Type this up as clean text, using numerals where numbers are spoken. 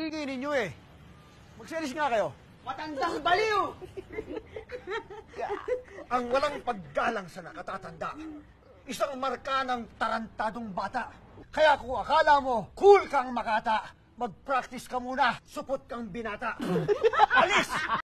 ingay ninyo eh. Magselis nga kayo. Matandang baliw! Ang walang paggalang sa nakatatanda. Isang marka ng tarantadong bata. Kaya kung akala mo, cool kang makata, mag-practice ka muna, supot kang binata. Alis!